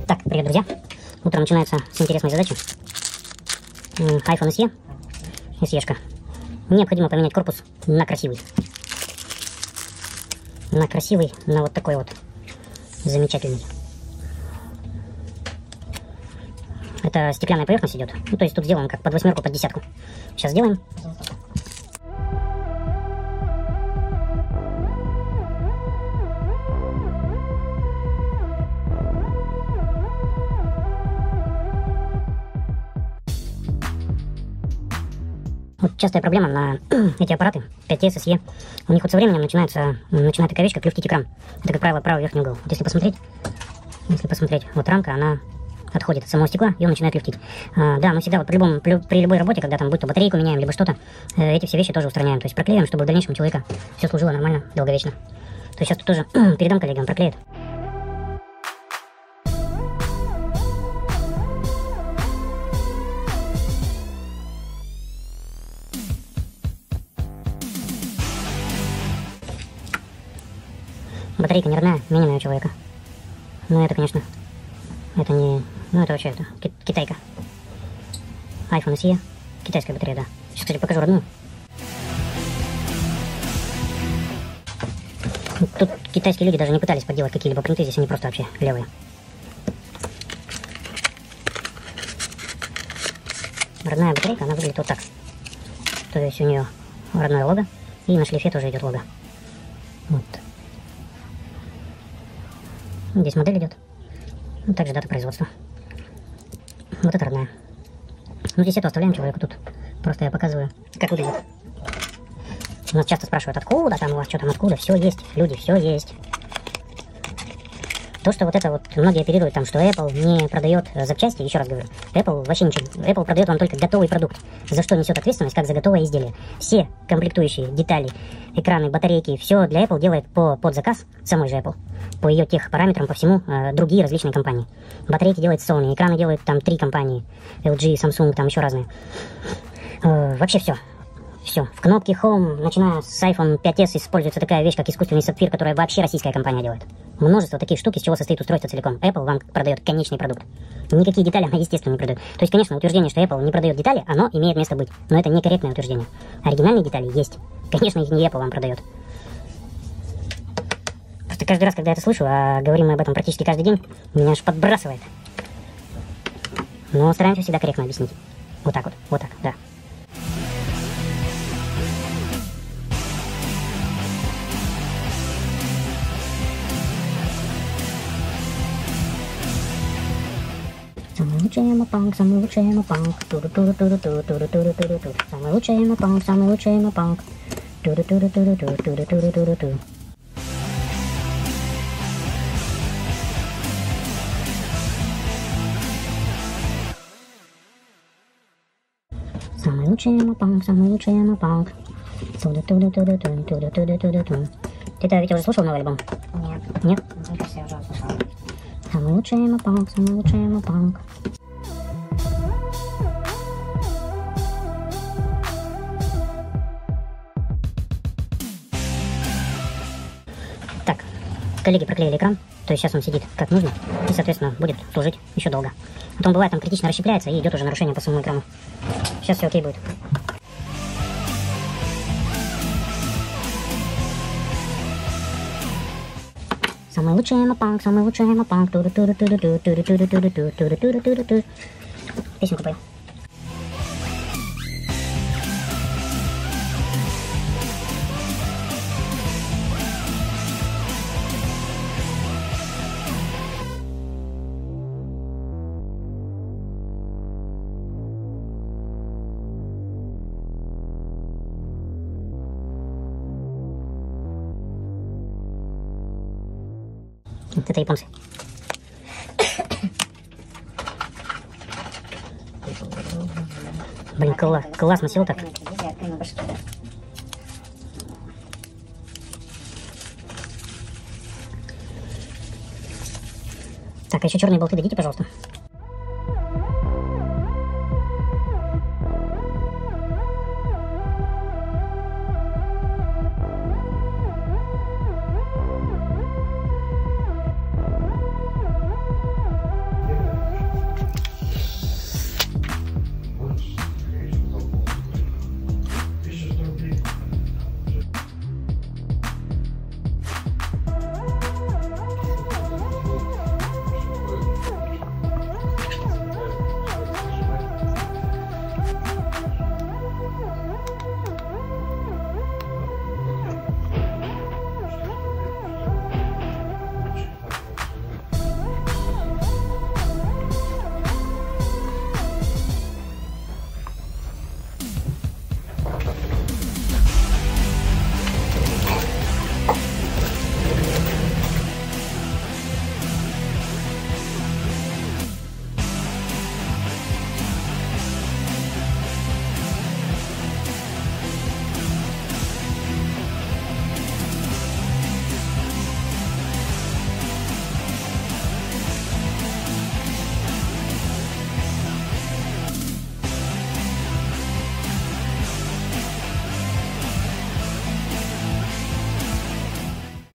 Так, привет, друзья. Утро начинается с интересной задачи. iPhone SE, SE-шка. Необходимо поменять корпус на красивый. На вот такой вот замечательный. Это стеклянная поверхность идет. Ну, то есть тут сделаем как под восьмерку, под десятку. Сейчас сделаем. Вот частая проблема на эти аппараты 5S, SE. У них вот со временем начинает такая вещь, как люфтить экран. Это, как правило, правый верхний угол. Вот если посмотреть, вот рамка, она отходит от самого стекла, и он начинает люфтить. Да, мы всегда вот при любой работе, когда там будь то батарейку меняем, либо что-то, эти все вещи тоже устраняем. То есть проклеим, чтобы в дальнейшем у человека все служило нормально, долговечно. То есть сейчас тут тоже передам коллегам, проклеят. Батарейка не родная, меняем у человека. Ну это, конечно, это не... Ну это вообще, это китайка. iPhone SE, китайская батарея, да. Сейчас, кстати, покажу родную. Тут китайские люди даже не пытались подделать какие-либо принты, здесь они просто вообще левые. Родная батарейка, она выглядит вот так. То есть у нее родное лого, и на шлифе тоже идет лого. Вот. Здесь модель идет. Ну, также дата производства. Вот это родная. Ну, здесь это оставляем человеку тут. Просто я показываю, как выглядит. Нас часто спрашивают, откуда там у вас, что там, откуда. Все есть, люди, все есть. То, что вот это вот, многие оперируют там, что Apple не продает запчасти, еще раз говорю, Apple вообще ничего. Apple продает вам только готовый продукт, за что несет ответственность, как за готовое изделие. Все комплектующие, детали, экраны, батарейки, все для Apple делает под заказ самой же Apple. По ее тех параметрам, по всему, другие различные компании. Батарейки делает Sony, экраны делают там 3 компании, LG, Samsung, там еще разные. Вообще все. Все. В кнопке Home, начиная с iPhone 5s, используется такая вещь, как искусственный сапфир, которая вообще российская компания делает. Множество таких штук, из чего состоит устройство целиком. Apple вам продает конечный продукт. Никакие детали она, естественно, не продает. То есть, конечно, утверждение, что Apple не продает детали, оно имеет место быть. Но это некорректное утверждение. Оригинальные детали есть. Конечно, их не Apple вам продает. Просто каждый раз, когда я это слышу, а говорим мы об этом практически каждый день, меня аж подбрасывает. Но стараемся всегда корректно объяснить. Вот так, да. Самый лучший эмопанк, самый лучший эмопанк. Туру-туру-туру-туру-туру-туру-туру-туру. Самый лучший эмопанк, самый лучший эмопанк. Туру-туру-туру-туру-туру-туру-туру. Самый лучший эмопанк, самый лучший эмопанк. Туру-туру-туру-туру-туру-туру-туру-туру. Ты это ведь уже слушал новый альбом? Нет. Нет? Мне кажется, я уже слышала. Самый лучший эмопанк, самый лучший эмопанк. Так, коллеги проклеили экран, то есть сейчас он сидит как нужно и, соответственно, будет служить еще долго. Потом бывает, там критично расщепляется и идет уже нарушение по самому экрану. Сейчас все окей будет. Самый лучший эмопанк, самый лучший эмопанк. Туру-туру-туру-туру-туру-туру-туру-туру-туру-туру. Песенку пою. Вот это японцы. Блин, классно сел так. Так, а еще черные болты дадите, пожалуйста.